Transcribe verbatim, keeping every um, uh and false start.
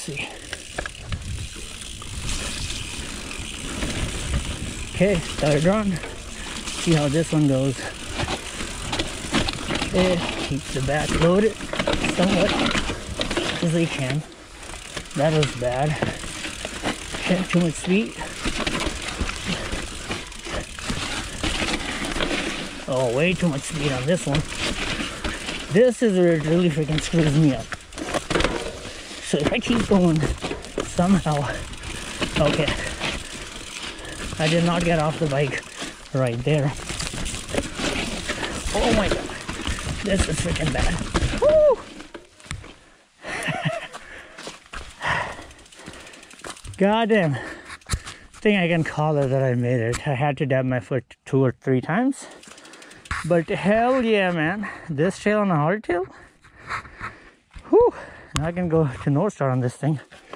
see. Okay, third run. See how this one goes. It keeps the back loaded somewhat as they can. That was bad. Okay, too much speed. Oh, way too much speed on this one. This is where it really freaking screws me up. So if I keep going somehow, okay. I did not get off the bike right there. Oh my god, this is freaking bad. Woo! God damn. I think I can call it that I made it. I had to dab my foot two or three times. But hell yeah, man. This trail on a hardtail. Whew. Now I can go to North Star on this thing.